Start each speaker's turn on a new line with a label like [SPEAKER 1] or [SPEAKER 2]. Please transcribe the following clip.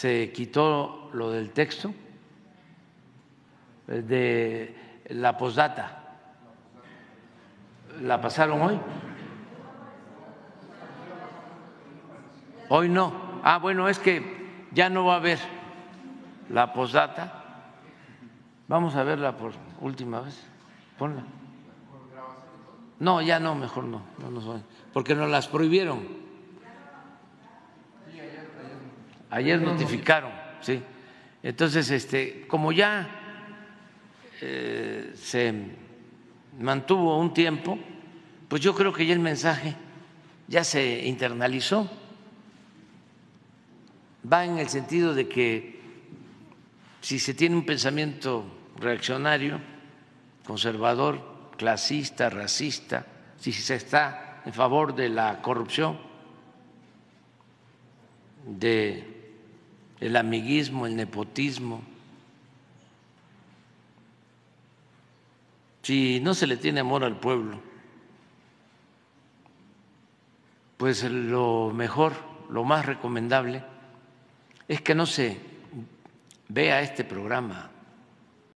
[SPEAKER 1] se quitó lo del texto de la postdata. ¿La pasaron hoy? Hoy no. Ah, bueno, es que ya no va a haber la postdata. Vamos a verla por última vez. Ponla. No, ya no, mejor no, porque nos las prohibieron. Ayer notificaron, sí. Entonces, como ya se mantuvo un tiempo, pues yo creo que ya el mensaje ya se internalizó. Va en el sentido de que si se tiene un pensamiento reaccionario, conservador, clasista, racista, si se está en favor de la corrupción, del amiguismo, el nepotismo, si no se le tiene amor al pueblo, pues lo mejor, lo más recomendable es que no se vea este programa.